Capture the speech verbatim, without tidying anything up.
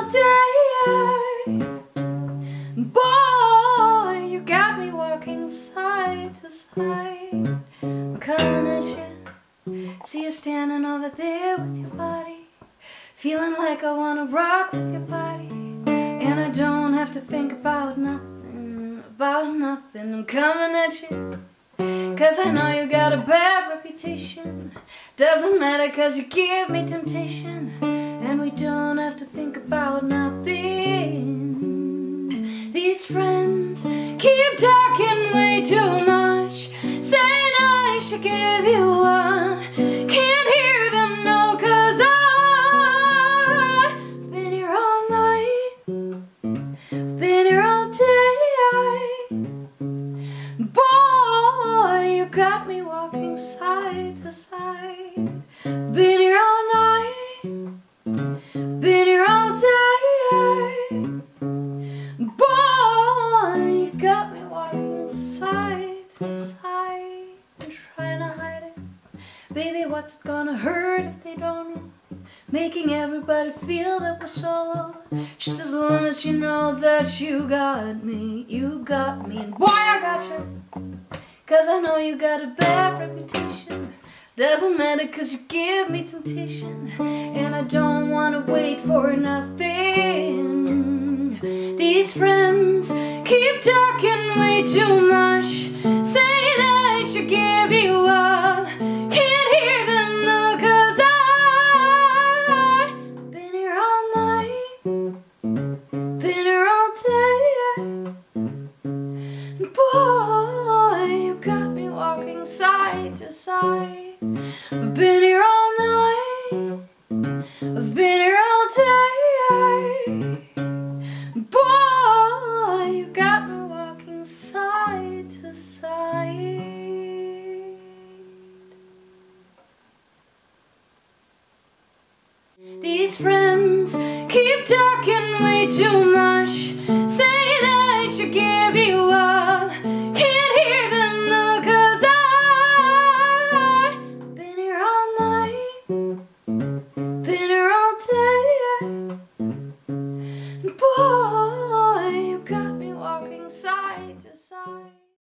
day. Boy, you got me walking side to side. I'm coming at you, see you standing over there with your body, feeling like I wanna rock with your body. And I don't have to think about nothing, about nothing. I'm coming at you, cause I know you got a bad reputation. Doesn't matter cause you give me temptation. And we don't have to think about nothing. These friends keep talking way too much, saying I should give you up. Can't hear them no, cause I've been here all night, I've been here all day. Boy, you got me walking side to side. I've been here all night, I've been here all day. Boy, you got me walking side to side. I'm trying to hide it. Baby, what's it gonna hurt if they don't know? Making everybody feel that we're solo. Just as long as you know that you got me, you got me. And boy, I got you, cause I know you got a bad reputation. Doesn't matter cause you give me temptation. And I don't wanna wait for nothing. These friends keep talking way too much, saying I should give you up. Can't hear them though, cause I've been here all night, been here all day. Boy, you got me walking side to side. I've been here all night, I've been here all day. Boy, you got me walking side to side. These friends keep talking way too much,